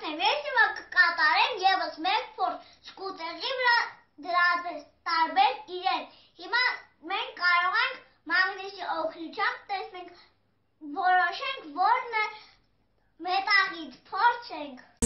Որդե վերջը կկատարենք եւս մեկ փորձ սկուտերի վրա դրած տարբեր իրեր։ Հիմա մենք կարող ենք մագնիսի օգնությամբ տեսնենք որոշենք որն է մետաղից փորձենք